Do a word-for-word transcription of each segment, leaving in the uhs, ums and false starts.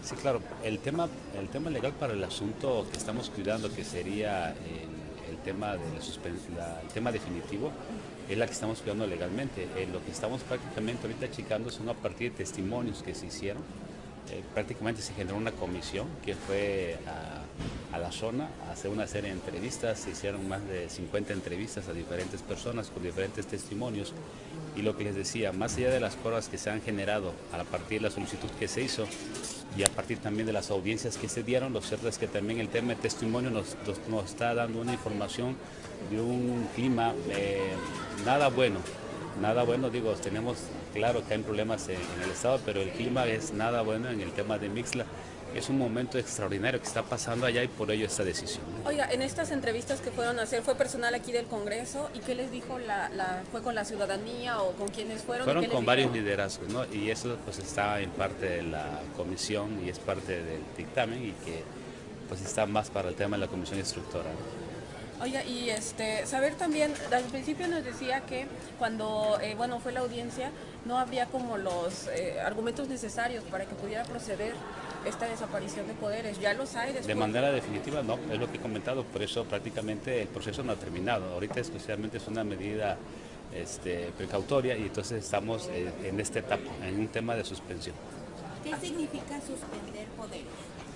Sí, claro, el tema, el tema legal para el asunto que estamos cuidando, que sería el, el tema de la suspen- la- el tema definitivo, es la que estamos cuidando legalmente. Eh, lo que estamos prácticamente ahorita checando son a partir de testimonios que se hicieron. Eh, prácticamente se generó una comisión que fue a, a la zona a hacer una serie de entrevistas. Se hicieron más de cincuenta entrevistas a diferentes personas con diferentes testimonios. Y lo que les decía, más allá de las pruebas que se han generado a partir de la solicitud que se hizo y a partir también de las audiencias que se dieron, lo cierto es que también el tema de testimonio nos, nos, nos está dando una información de un clima eh, nada bueno. Nada bueno, digo, tenemos claro que hay problemas en, en el estado, pero el clima es nada bueno en el tema de Mixla. Es un momento extraordinario que está pasando allá y por ello esta decisión. Oiga, en estas entrevistas que fueron a hacer, ¿fue personal aquí del Congreso? ¿Y qué les dijo? La, la, ¿Fue con la ciudadanía o con quiénes fueron? Fueron ¿Y qué con les varios dijeron? liderazgos, ¿no? Y eso pues está en parte de la comisión y es parte del dictamen y que pues está más para el tema de la comisión instructora, ¿no? Oiga, y este, saber también, al principio nos decía que cuando, eh, bueno, fue la audiencia, no habría como los eh, argumentos necesarios para que pudiera proceder esta desaparición de poderes. Ya los hay después. De manera definitiva, no, es lo que he comentado, por eso prácticamente el proceso no ha terminado. Ahorita especialmente es una medida este, precautoria y entonces estamos eh, en esta etapa, en un tema de suspensión. ¿Qué significa suspender poderes?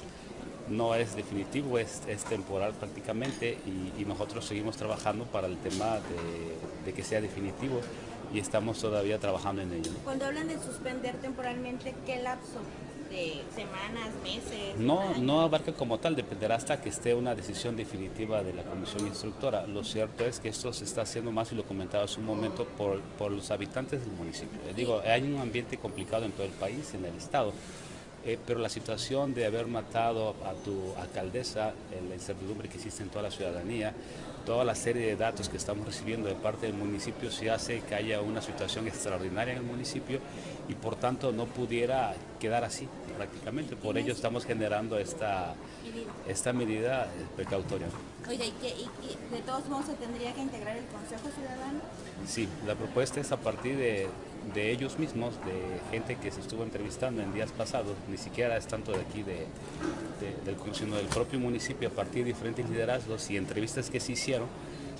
No es definitivo, es, es temporal prácticamente y, y nosotros seguimos trabajando para el tema de, de que sea definitivo y estamos todavía trabajando en ello, ¿no? Cuando hablan de suspender temporalmente, ¿qué lapso? ¿De semanas, meses? No, años? no abarca como tal, dependerá hasta que esté una decisión definitiva de la comisión instructora. Lo cierto es que esto se está haciendo más, y lo comentaba hace un momento, por, por los habitantes del municipio. Les digo, hay un ambiente complicado en todo el país, en el estado. Eh, pero la situación de haber matado a tu alcaldesa, eh, la incertidumbre que existe en toda la ciudadanía, toda la serie de datos que estamos recibiendo de parte del municipio, se hace que haya una situación extraordinaria en el municipio y por tanto no pudiera quedar así prácticamente. Por ello estamos generando esta, esta medida eh, precautoria. Oiga, ¿y, qué, y, y de todos modos se tendría que integrar el Consejo Ciudadano? Sí, la propuesta es a partir de, de ellos mismos, de gente que se estuvo entrevistando en días pasados, ni siquiera es tanto de aquí, de, de, del, sino del propio municipio, a partir de diferentes liderazgos y entrevistas que se hicieron,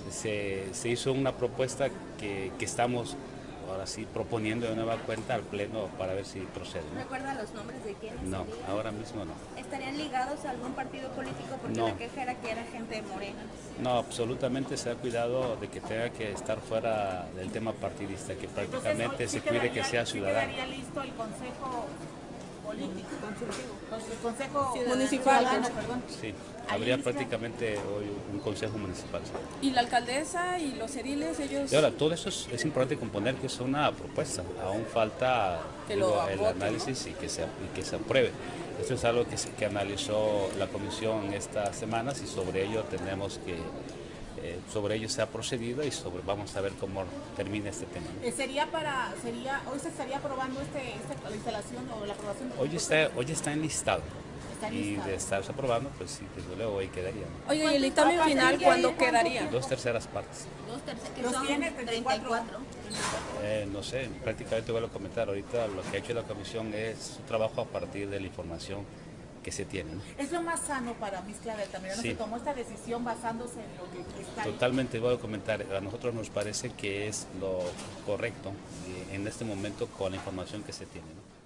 se, se hizo una propuesta que, que estamos ahora sí proponiendo de nueva cuenta al Pleno para ver si procede, ¿no? ¿Recuerda los nombres de quiénes? No, serían? ahora mismo no. ¿Estarían ligados a algún partido político? Porque No. la queja era que era gente de Morena. No, absolutamente se ha cuidado de que tenga que estar fuera del tema partidista, que prácticamente Entonces, se sí cuide quedaría- que sea sí ciudadano. quedaría listo el consejo político, el consejo Municipal. ciudadano, perdón. Sí, Ahí habría está. prácticamente hoy un consejo municipal. Y la alcaldesa y los ediles, ellos... Y ahora, todo eso es, es importante componer que es una propuesta, aún falta Que digo, lo el voten, análisis y, que se, y que se apruebe. Esto es algo que, se, que analizó la comisión estas semanas y sobre ello tenemos que, eh, sobre ello se ha procedido y sobre, vamos a ver cómo termina este tema. Eh, sería para, sería, hoy se estaría aprobando este, este- la instalación o la aprobación. Hoy está, hoy está enlistado Está y enlistado. de estarse aprobando, pues sí, desde luego hoy quedaría, ¿no? Oiga, ¿y el dictamen final cuándo quedaría? Dos terceras partes. Dos terceros, que Los son tiene treinta treinta y y cuatro. Eh, no sé, prácticamente voy a comentar. Ahorita lo que ha hecho la comisión es su trabajo a partir de la información que se tiene, ¿no? Es lo más sano para Mixla del Altamirano. Sí. Se tomó esta decisión basándose en lo que está ahí. Totalmente voy a comentar. A nosotros nos parece que es lo correcto eh, en este momento con la información que se tiene, ¿no?